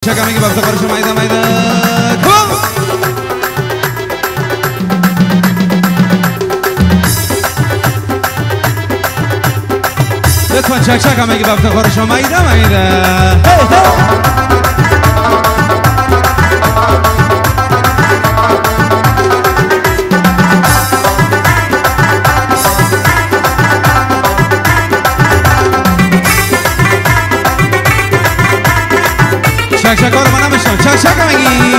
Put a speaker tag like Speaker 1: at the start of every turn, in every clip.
Speaker 1: چکا میگی وقت کارشو مایده مایده لطفا چکا میگی وقت کارشو مایده مایده چک کارو من نمیشم چک میگی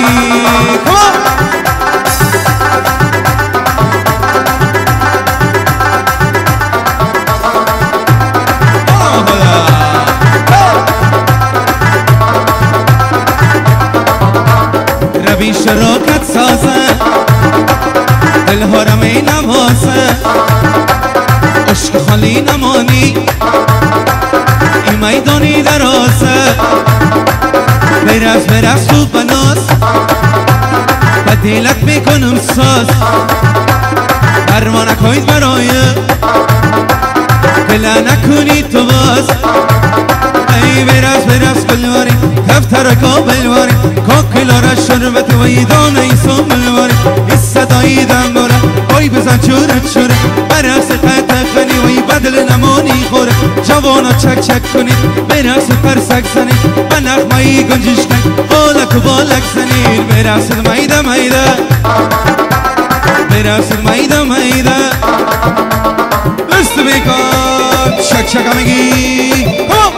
Speaker 1: ربی شراکت سازه دلها را می نوازه عشق خالی نمانی این میدانی درازه برس تو بناس بدیلت میکنم ساز درمانک هایید برای بلا نکنی تو باز ای برس بلواری کفتر کابلواری کاکلا را شربت و ایدان ایسو بلواری این صدایی دنگاره آی بزن چوره برس قطع خنی و ای بدل نمانی خوره جوانا چک کنید برس پرسک زنید به نغمایی گنجش کنید بالک و بالک زنید برسید مایده برسید مایده دست بیکن چک میگی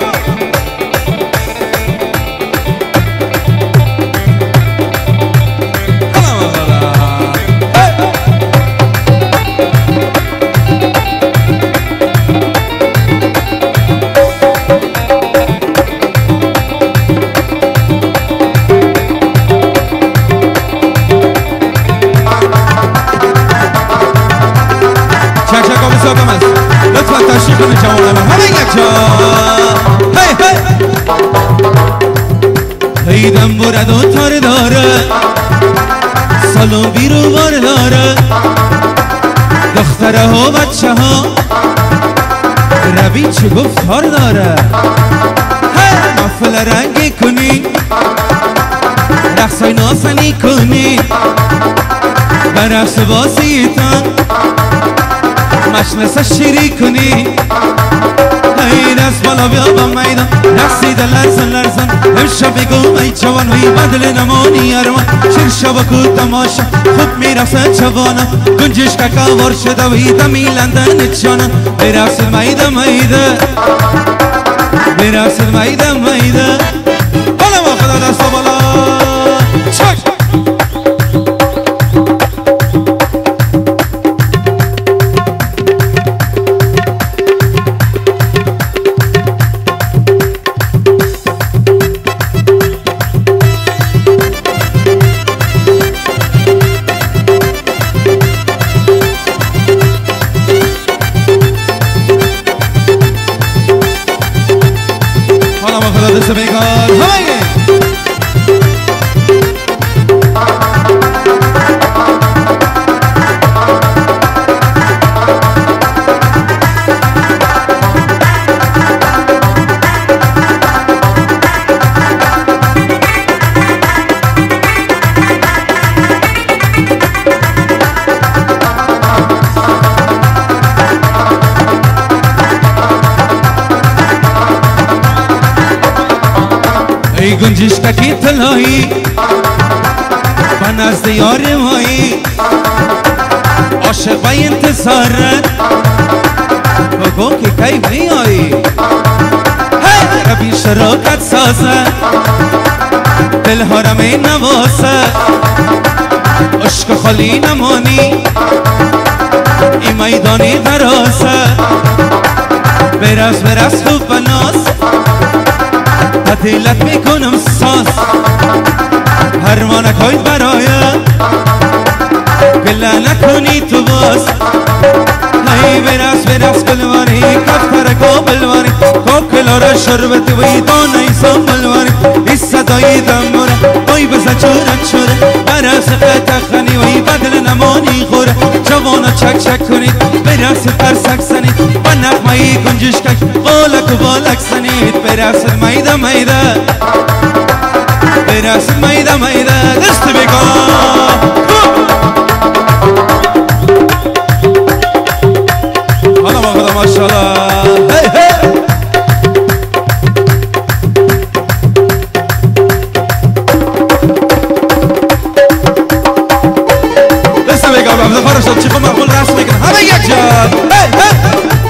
Speaker 1: لطفا تشریف کنید جوانه من همه یک جا هیدم برد و تار داره سالون بیرو بار داره دختره ها بچه ها ربی چه گفتار داره محفل رنگی کنی رقصای ناسنی کنی برقص بازیتان مشنسه شیری کنی ای دست بالا بیا با میدان رقصیده لرزن امشب بگو ای جوان وی بدل نمانی ارمان شیر شب کو تماشا خوب میرقصه جوانا گنجش که کاور شده وی دمی لندن جانا برقصید میده برقصید میده بالا ما خدا دست بالا چک دست بیکار همه ای گنجش کی تلایی با نزد یار مایی عاشق با انتظارت بگو که کی میایی ربی شراکت سازه دلها را می نوازه عشق خالی نمانی این میدانی درازه برس تو بناس تعطیلت میکنم ساز هرمانک هایید برای گله نکنی تو باز ای برس بلواری کفتر کابلواری کاکلا را شربت و ایدان ایسان بلواری این صدایی دنگاره آی بزن چوره برس قطع خنی و ای بدل نمانی خوره جوانا چک کنید برس پرسک زنید با نغمایی گنجش کنید بالک و بالک زنید برس میده براس ميدا ميدا دست بكا الله ما شاء الله هي هي دست بكا عبد الفرج تشوفوا معقول راسك هذا يجاب هي هي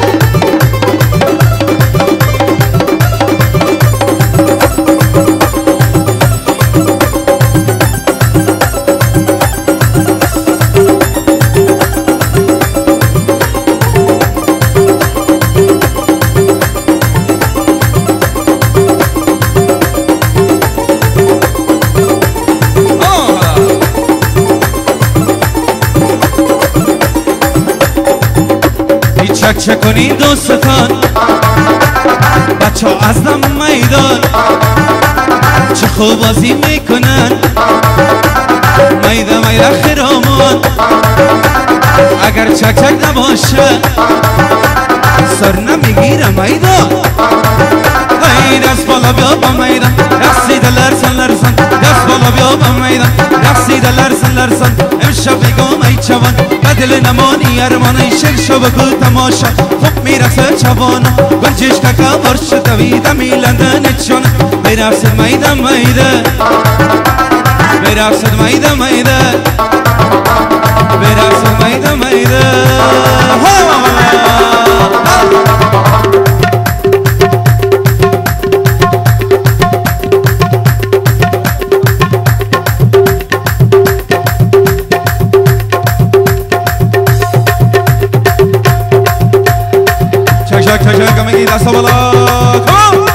Speaker 1: چک چک کنی دوستان بچه ها از دم میدان چه خوب بازی میکنن میده میده خرامان اگر چک چک نباشه سر نمیگیره میدان ای دست بالا بیا با میدان رقصیده لرزن لرزن دست بالا بیا با میدان رقصیده لرزن لرزن امشب بگم ای جوان بدل نمانی ارمانی شل شو بگو تماشا خوب میرسه جوانا گنجش تکا برش دویده میلندن چون برقصد میده میده برقصد میده میده برقصد میده میده چک چک چک میگی دست بالا کام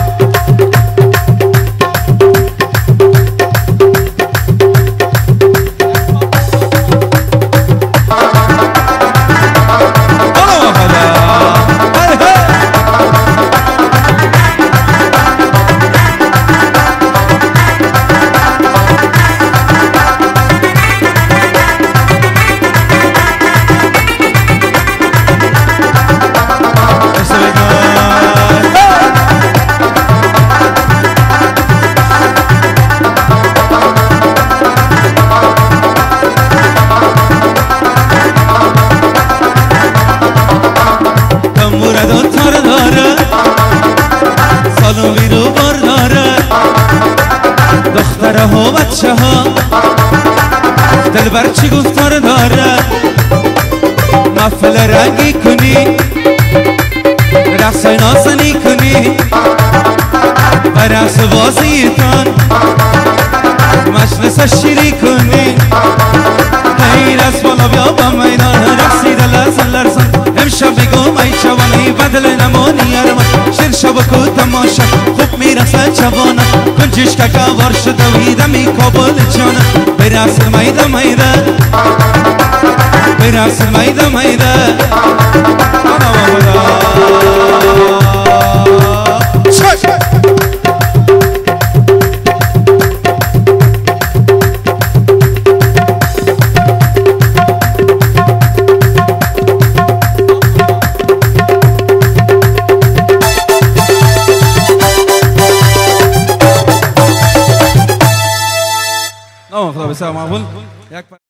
Speaker 1: سالوی رو برداره دختره ها بچه ها دلبر چی گفتار داره محفل رنگی کنی رقص نازنی کنی و رقص بازیتان مجلس شیری کنی ای دست بالا بیا با میدان رقصیده لرزن لرزن امشب بگم ای جوانی بدل نمانی ارمان شیر شب کو تماشا خوب میرسه جوانا کنجش که کار شده ویده می کابل جانا برقص میده میده برقص میده میده بسیار معقول